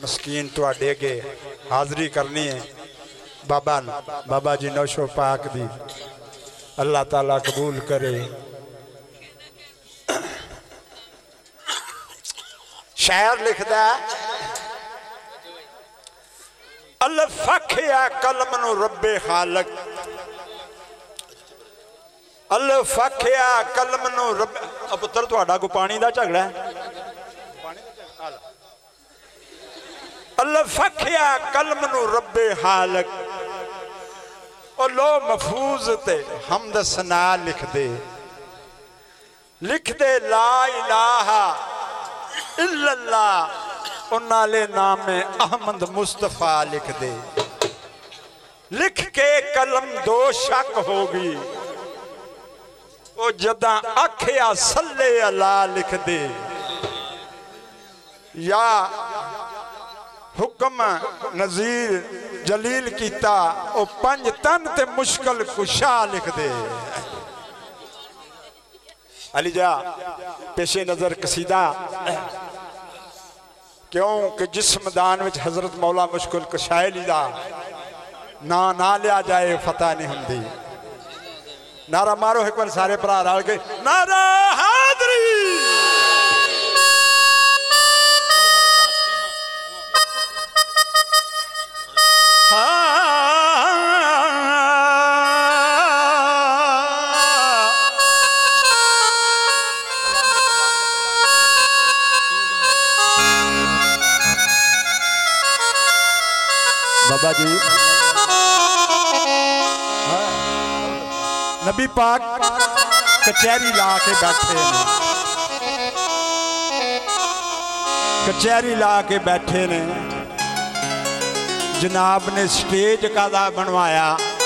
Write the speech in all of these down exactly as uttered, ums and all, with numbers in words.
मस्कीन तुहाडे अगे हाज़री करनी है। बाबा बाबा जी नौशो पाक दी अल्लाह ताला कबूल करे। शायर लिखदा अल फखिया कलम नु रब्बे खालक, अल फखिया कलम नु रब। पुत्र तुहाडा को पानी दा झगड़ा है। अल फखिया कलम नु रब्बे खालक, और लो महफूज ते हमद सना लिख दे, लिख दे ला इलाहा इल्लल्लाह, उन्नाले नाम अहमद मुस्तफा लिख दे। लिख के कलम दो शक होगी, ओ जदा आखिया सल्ले अला लिख दे, या हुक्म नजीर जलील कीता ओ पंज तन ते मुश्किल कुशा लिख दे। अली जा पेशे नजर कसीदा, क्यों कि जिस मैदान में हजरत मौला मुश्किल कुशाए लीदा ना ना लिया जाए फतह नहीं होंगी। नारा मारो एक बार सारे भरा रल के, नारा हाज़री। बाबा जी नबी पाक कचहरी ला के बैठे ने, कचहरी ला के बैठे ने। जनाब ने स्टेज कादा बनवाया,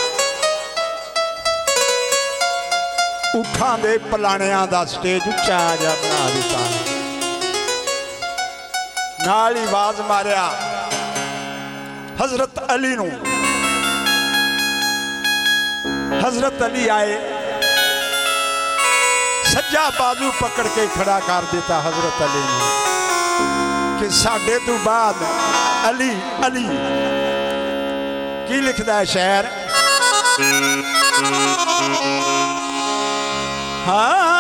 उठां दे पलाणियां दा स्टेज उच्चा जा बना दिता। नाल ही आवाज मारिया हजरत अली नू। हजरत अली आए, सज्जा बाजू पकड़ के खड़ा कर दिता हजरत अली ने कि साडे तो बाद अली अली। की लिखदा है शायर, हाँ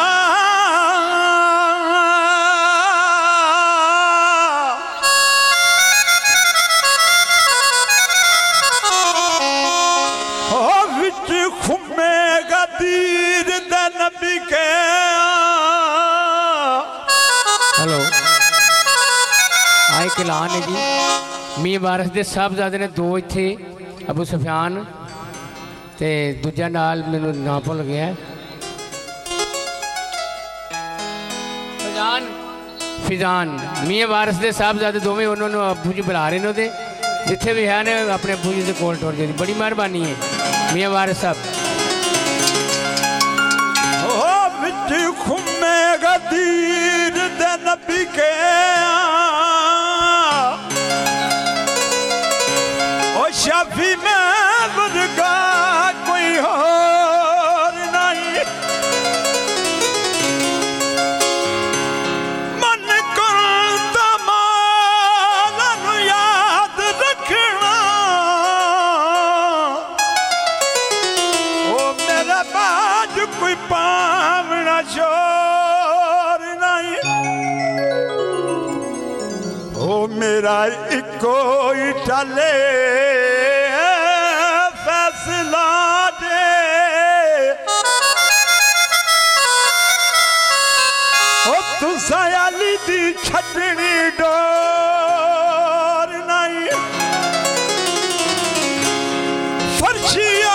हेलो आए किलान है जी। मी वारिस दे साहबजादे ने दो इत्थे, अबू सुफियान ते दूजा नाल मैनू ना भुल गया फिजान। फिजान मियाँ वारिस दे साहबजादे दोवें उन्होंने अबू जी बुला रहे ने, जिथे भी है ने अपने अबू जी के कोल टुर जाओ। बड़ी मेहरबानी है मियाँ वारिस साहब। खुमे गदीर दे नबी के ओ शफी में बुरगा कोई और नहीं। मन को तमालन याद रखना, ओ मेरा बाज कोई पावना शोर नहीं। ओ मेरा इको ही चले फैसला दे, ओ तुसा अली दी छड़नी डोर नहीं। फर्शिया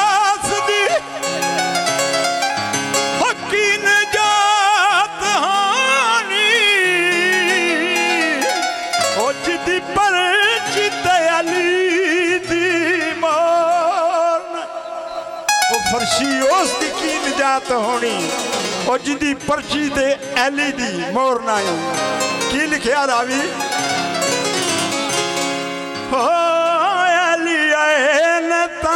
फर्शी उस दी की निजात होनी, और जिंदी पर्ची ते एली दी मोर ना होनी। की लिखिया रावी, हो एली आए न ता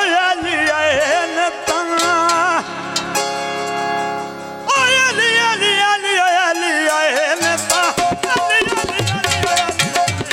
अली आए न ता ओ अली अली अली अली आए न ता अली अली अली अली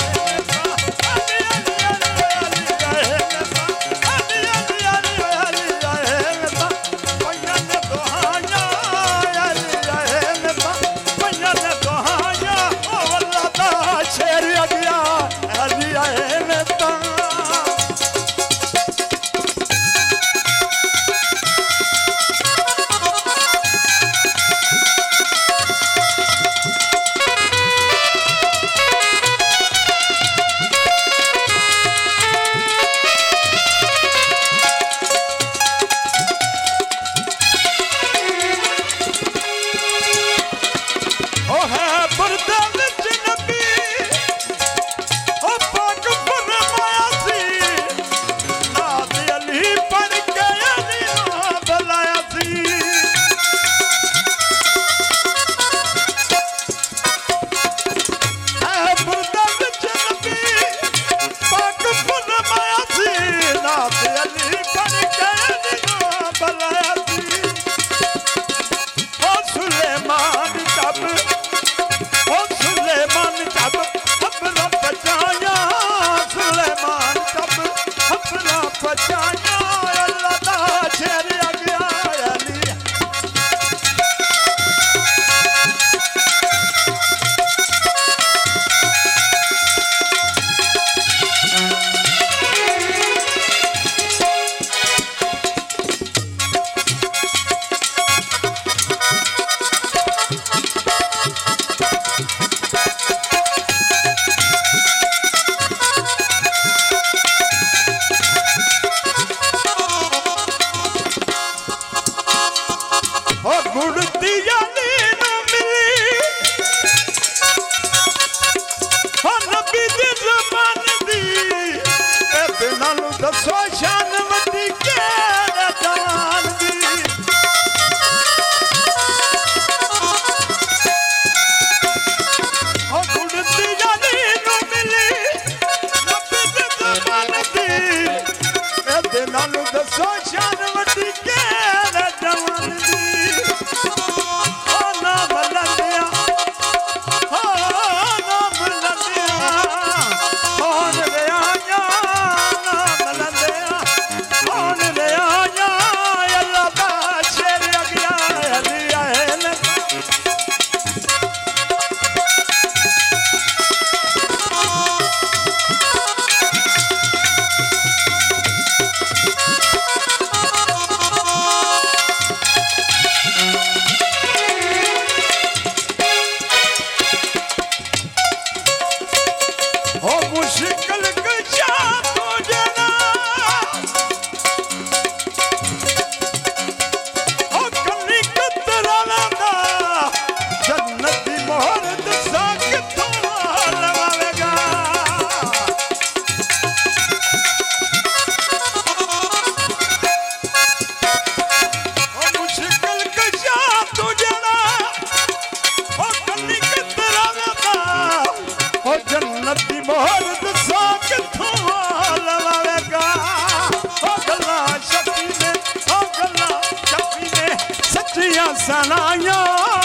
सनाया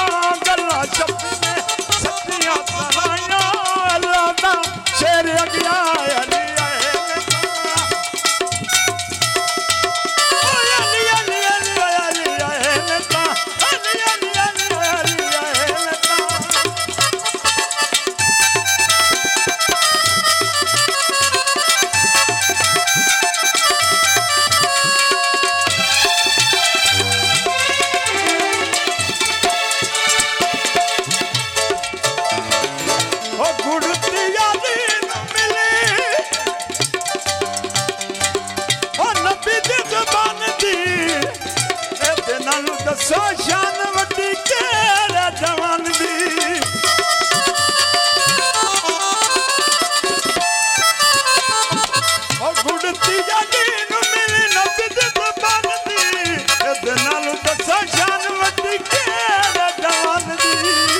गल्ला छपी ने सच्चियां सनाया अल्लाह दा शेर अगिया अली आए ओ अली अली अली अली आए नेता अली अली अली अली आए नेता दसो शान वड्डी केड़ा जवान दी ओ गुड़ती जागी नु मिली नबी दी ज़बान दी एदे नाल दसो शान वड्डी केड़ा जवान दी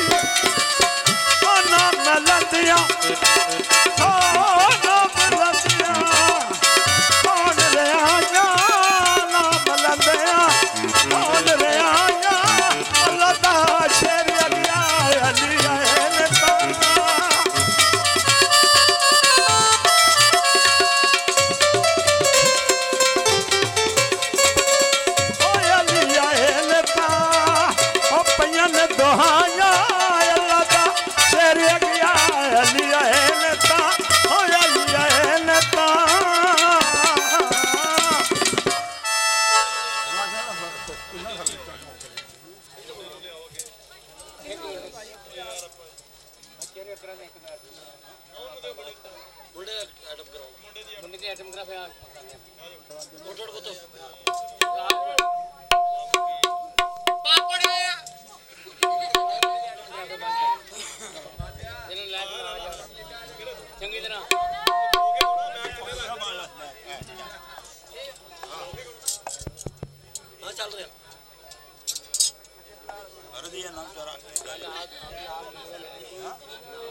ओ ना मिलंदियां ओ ना मिलंदियां कौन ले आया आइटम करा फिर फोटो को तो पापड़ चंगी तरह हाँ चल रहा अरे दिया नाम चोरा